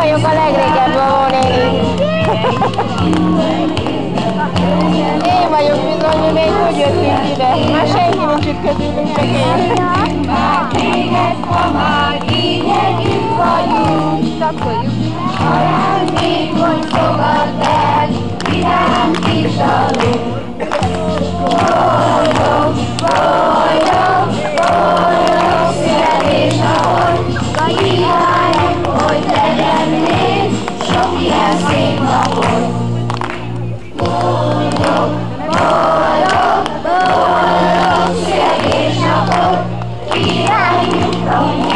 vagyok a legrégebb Vavó néni. Én vagyok bizony, mi még úgy jöttünk ide. Már senki nincs itt közülünk, csak én. Már téged, ha már így együtt vagyunk, ajándék, hogy fogadd el, vidám kis alul. Boldog, boldog, boldog születésnapod, kívánjuk, hogy legyen sok ilyen szép napod. Boldog, boldog, boldog születésnapod, kívánjuk, hogy